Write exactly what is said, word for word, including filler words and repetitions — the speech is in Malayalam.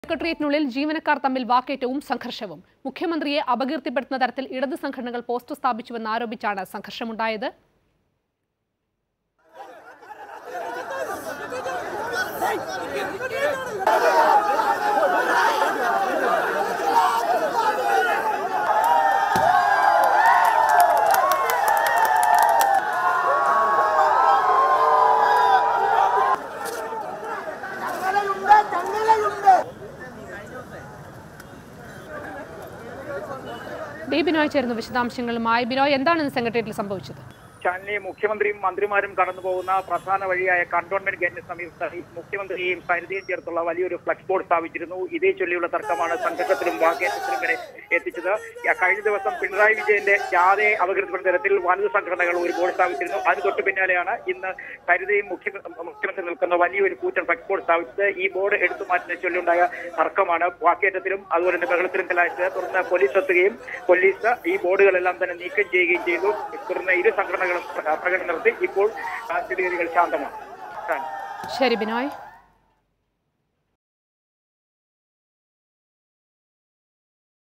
സെക്രട്ടേറിയറ്റിനുള്ളിൽ ജീവനക്കാർ തമ്മിൽ വാക്കേറ്റവും സംഘർഷവും. മുഖ്യമന്ത്രിയെ അപകീർത്തിപ്പെടുത്തുന്ന തരത്തിൽ ഇടത് സംഘടനകൾ പോസ്റ്റർ സ്ഥാപിച്ചുവെന്ന് ആരോപിച്ചാണ് സംഘർഷമുണ്ടായത്. ഡി ബിനോയ് ചേർന്ന വിശദാംശങ്ങളുമായി. ബിനോയ്, എന്താണ് ഇന്ന് സെക്രട്ടേറിയറ്റിൽ സംഭവിച്ചത്? ചാനലിലെ മുഖ്യമന്ത്രിയും മന്ത്രിമാരും കടന്നു പോകുന്ന പ്രധാന വഴിയായ കണ്ടോൺമെന്റ് ഗേറ്റിന് സമീപത്ത് മുഖ്യമന്ത്രിയെയും സരിതയും ചേർത്തുള്ള വലിയൊരു ഫ്ലക്സ് ബോർഡ് സ്ഥാപിച്ചിരുന്നു. ഇതേ ചൊല്ലിയുള്ള തർക്കമാണ് സംഘർഷത്തിലും വാക്കേറ്റത്തിലും വരെ എത്തിച്ചത്. കഴിഞ്ഞ ദിവസം പിണറായി വിജയന്റെ ജാഥയെ അപകീർത്തിപ്പെടുന്ന തരത്തിൽ വനിത സംഘടനകൾ ഒരു ബോർഡ് സ്ഥാപിച്ചിരുന്നു. അതിന് തൊട്ടു പിന്നാലെയാണ് ഇന്ന് സരിതയും മുഖ്യമന്ത്രി നിൽക്കുന്ന വലിയൊരു കൂറ്റൻ ഫ്ലക്സ് ബോർഡ് സ്ഥാപിച്ചത്. ഈ ബോർഡ് എടുത്തു മാറ്റുന്ന ചൊല്ലിയുണ്ടായ തർക്കമാണ് വാക്കേറ്റത്തിലും അതുപോലെ തന്നെ ബഹളത്തിലും കലാശിച്ചത്. തുടർന്ന് പോലീസ് എത്തുകയും പോലീസ് ഈ ബോർഡുകളെല്ലാം തന്നെ നീക്കം ചെയ്യുകയും ചെയ്തു. തുടർന്ന് ഇരു സംഘടനകളും പ്രകടനം നടത്തി. ഇപ്പോൾ സ്ഥിതിഗതികൾ ശാന്തമാണ്. ശരി ബിനോയ്.